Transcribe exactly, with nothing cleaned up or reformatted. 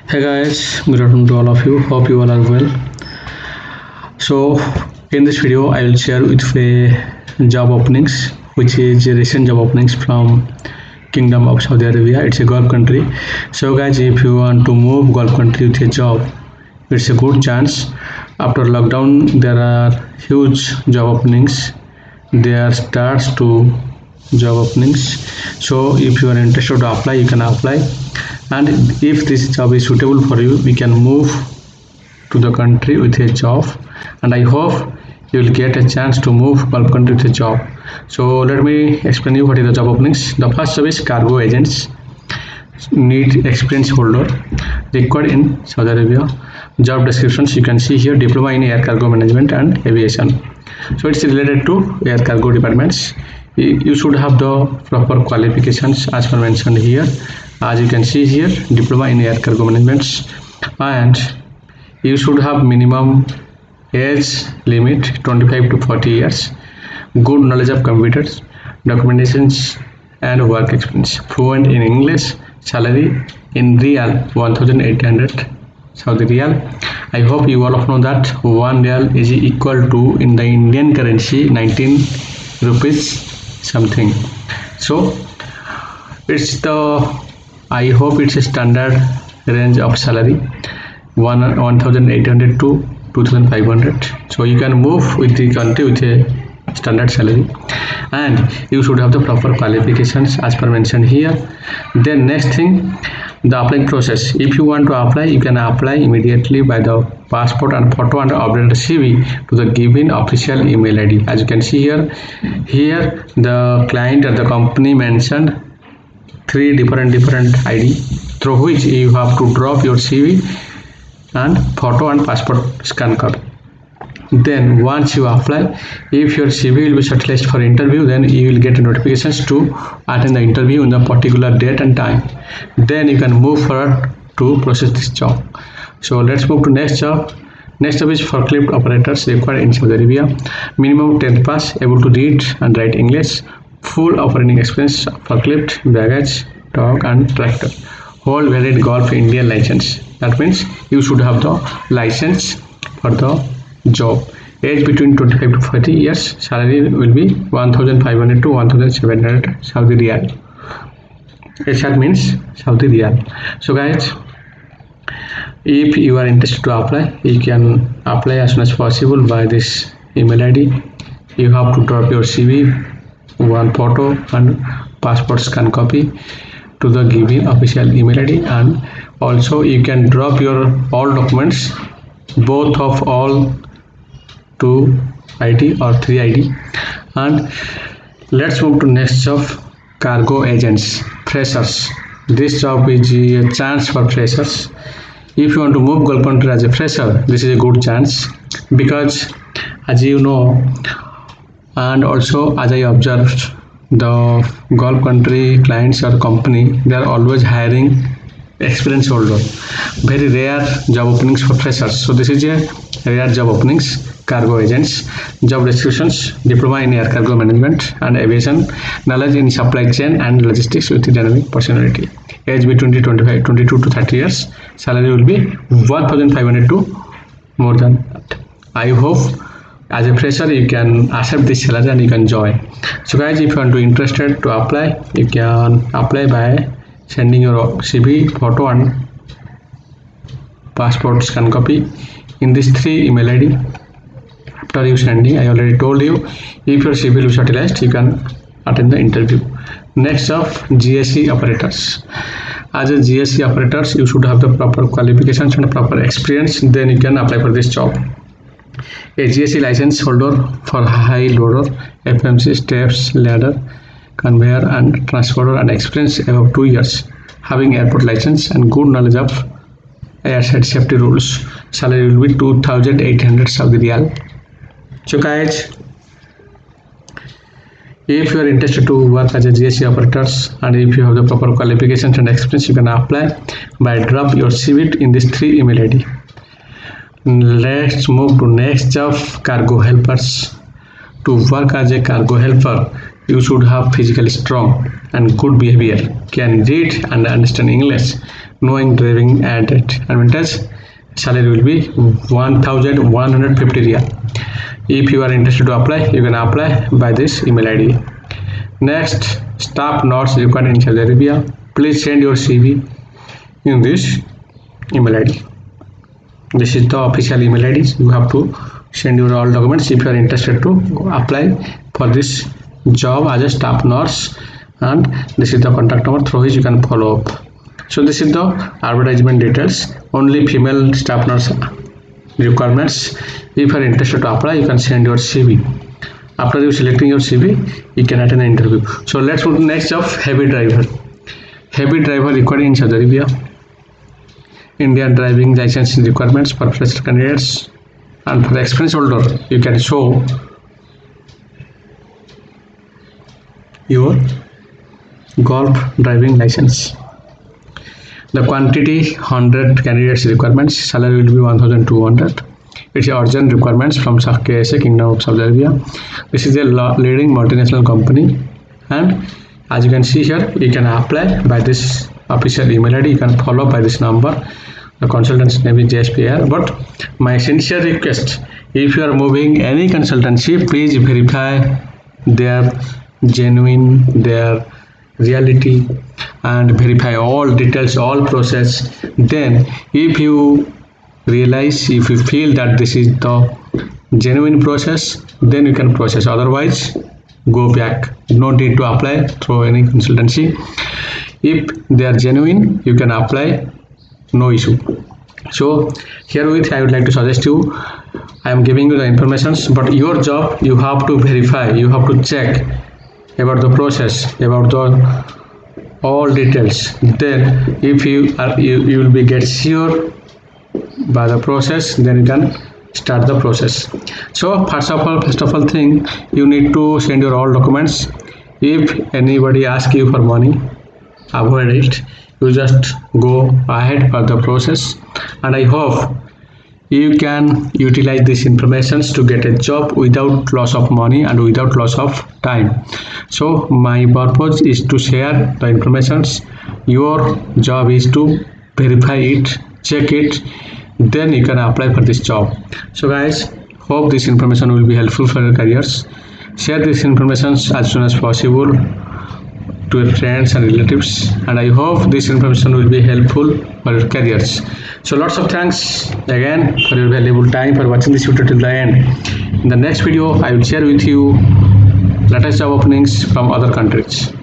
Hey guys, good afternoon to all of you. Hope you all are well. So, in this video, I will share with you job openings, which is a recent job openings from Kingdom of Saudi Arabia. It's a Gulf country. So, guys, if you want to move Gulf country with a job, it's a good chance. After lockdown, there are huge job openings. There starts to job openings. So, if you are interested to apply, you can apply. And if this job is suitable for you, we can move to the country with a job, and I hope you will get a chance to move Gulf country with a job. So let me explain you what is the job openings. The first job is cargo agents, need experience holder, required in Saudi Arabia. Job descriptions you can see here: diploma in air cargo management and aviation. So it's related to air cargo departments. You should have the proper qualifications as per mentioned here. As you can see here, diploma in air cargo management, and you should have minimum age limit twenty-five to forty years, good knowledge of computers, documentations and work experience, fluent in English. Salary in real one thousand eight hundred Saudi Riyal. I hope you all of know that one real is equal to, in the Indian currency, nineteen rupees something. So it's the I hope it's a standard range of salary, one one thousand eight hundred to two thousand five hundred. So you can move with the country with a standard salary, and you should have the proper qualifications as per mentioned here. Then next thing, the applying process. If you want to apply, you can apply immediately by the passport and photo and updated C V to the given official email I D. As you can see here, here the client or the company mentioned three different different I D through which you have to drop your C V and photo and passport scan card. Then once you apply, if your C V will be shortlisted for interview, then you will get notifications to attend the interview in the particular date and time. Then you can move forward to process this job. So let's move to next job. Next job is forklift operators, required in Saudi Arabia. Minimum tenth pass, able to read and write English, full operating experience, forklift, baggage, dog and tractor. Hold valid Gulf Indian license. That means you should have the license for the job. Age between twenty-five to forty years. Salary will be one thousand five hundred to one thousand seven hundred Saudi Riyal. H R means Saudi Riyal. So guys, if you are interested to apply, you can apply as soon as possible by this email I D. You have to drop your C V, one photo and passport scan copy to the given official email I D, and also you can drop your all documents, both of all two I D or three I D. And let's move to next job, cargo agents, freshers. This job is a chance for freshers. If you want to move Gulf country as a fresher, this is a good chance, because as you know, and also as I observed, the Gulf country clients or company, they are always hiring experience holder. Very rare job openings for freshers. So this is a rare job openings. Cargo agents. Job descriptions: diploma in air cargo management and aviation, knowledge in supply chain and logistics with dynamic personality. Age between twenty-five, twenty-two to thirty years. Salary will be one thousand five hundred to more than that. I hope as a fresher you can accept this salary and you can join. So guys, if you want to interested to apply, you can apply by sending your C V, photo and passport scan copy in this three email I D. After you sending, I already told you, if your C V will be shortlisted, you can attend the interview. Next up, G S C operators. As a G S C operators, you should have the proper qualifications and proper experience, then you can apply for this job. A G S C license holder for high loader, F M C, steps, ladder, conveyor and transporter, and experience above two years, having airport license and good knowledge of airside safety rules. Salary will be two thousand eight hundred Saudi Riyal. So guys, if you are interested to work as a G S C operators, and if you have the proper qualifications and experience, you can apply by drop your C V in this three email I D. Let's move to next job, cargo helpers. To work as a cargo helper, You should have physically strong and good behavior, can read and understand English, knowing driving advantage. Salary will be one thousand one hundred fifty riyal. If you are interested to apply, you can apply by this email I D. Next, staff nurse required in Saudi Arabia. Please send your C V in this email I D. This is the official email I D. You have to send your all documents if you are interested to apply for this job as a staff nurse, and this is the contact number through which you can follow up. So this is the advertisement details. Only female staff nurse requirements. If you are interested to apply, you can send your C V. After you selecting your C V, you can attend an interview. So let's move to next job, heavy driver. Heavy driver required in Saudi Arabia. Indian driving license requirements for fresh candidates, and for the experience holder, you can show your golf driving license. The quantity one hundred candidates requirements. Salary will be one thousand two hundred. It's urgent requirements from K S A, Kingdom of Saudi Arabia. This is a leading multinational company, and as you can see here, you can apply by this official email I D. You can follow by this number. The consultant's name is J S P R. But my sincere request, if you are moving any consultancy, please verify their genuine, their reality, and verify all details, all process. Then if you realize, if you feel that this is the genuine process, then you can process. Otherwise, go back. No need to apply through any consultancy. If they are genuine, you can apply, no issue. So herewith I would like to suggest you, I am giving you the informations, but your job, you have to verify, you have to check about the process, about the all details. Then if you are you, you will be get sure by the process, then you can start the process. So first of all first of all thing, you need to send your all documents. If anybody asks you for money, avoid it. You just go ahead for the process, and I hope you can utilize these informations to get a job without loss of money and without loss of time. So my purpose is to share the informations. Your job is to verify it, check it, then you can apply for this job. So guys, hope this information will be helpful for your careers. Share this information as soon as possible to your friends and relatives, and I hope this information will be helpful for your careers. So lots of thanks again for your valuable time for watching this video till the end. In the next video, I will share with you latest job openings from other countries.